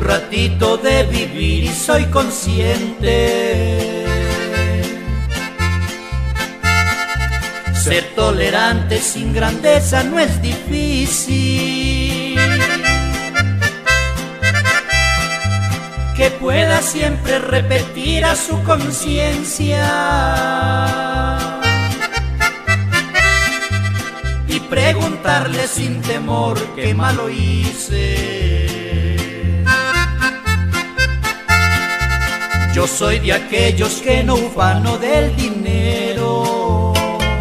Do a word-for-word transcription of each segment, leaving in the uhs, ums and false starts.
ratito de vivir y soy consciente. Ser tolerante sin grandeza no es difícil. Que pueda siempre repetir a su conciencia y preguntarle sin temor qué malo hice. Yo soy de aquellos que no ufano del dinero,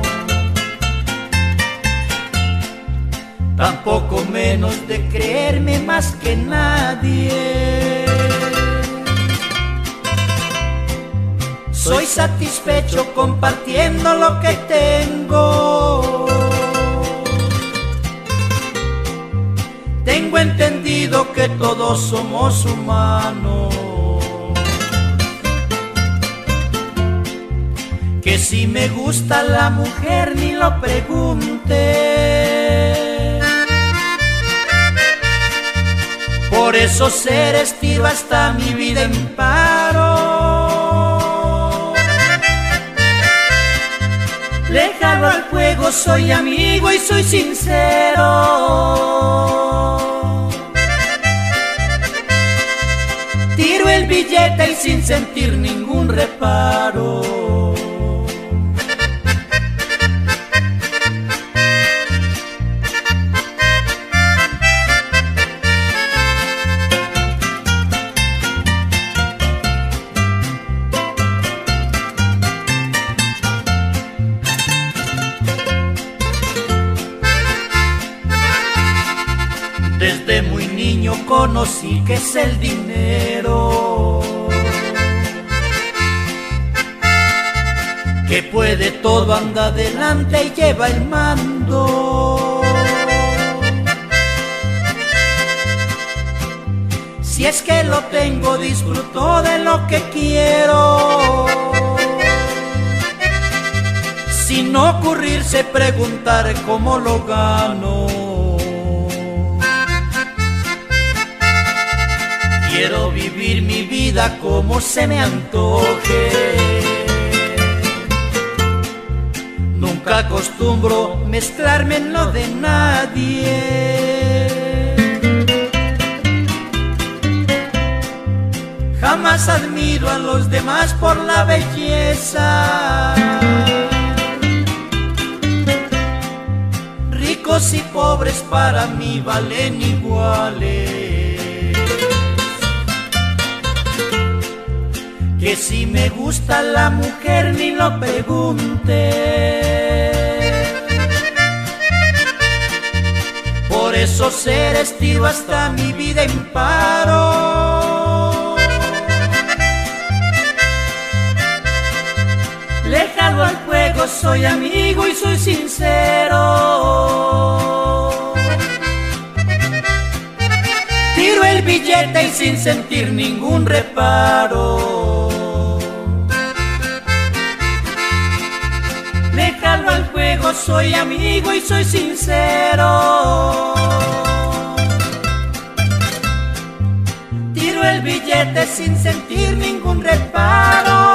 tampoco menos de creerme más que nadie. Soy satisfecho compartiendo lo que tengo. Tengo entendido que todos somos humanos, que si me gusta la mujer ni lo pregunte. Por eso ser estiva hasta mi vida en paro. Lejano al fuego, soy amigo y soy sincero. Tiro el billete y sin sentir ningún reparo. Desde muy niño conocí que es el dinero, que puede todo, anda adelante y lleva el mando. Si es que lo tengo, disfruto de lo que quiero, sin ocurrirse preguntar cómo lo gano. Quiero vivir mi vida como se me antoje. Nunca acostumbro mezclarme en lo de nadie. Jamás admiro a los demás por la belleza. Ricos y pobres para mí valen iguales. Que si me gusta la mujer ni lo pregunte. Por eso ser estiva hasta mi vida en paro. Lejano al fuego, soy amigo y soy sincero. Tiro el billete y sin sentir ningún reparo. Lejano al fuego, soy amigo y soy sincero. Tiro el billete sin sentir ningún reparo.